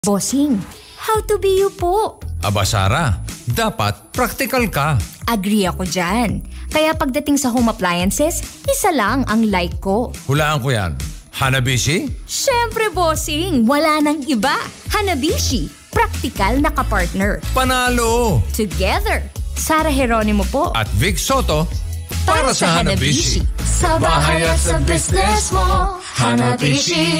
Bossing, how to be you po? Aba Sara, dapat practical ka. Agree ako dyan. Kaya pagdating sa home appliances, isa lang ang like ko. Hulaan ko yan. Hanabishi? Siyempre, bossing, wala nang iba. Hanabishi, practical na kapartner. Panalo! Together, Sara Geronimo po. At Vic Soto, para sa Hanabishi. Sa bahay at sa business mo, Hanabishi.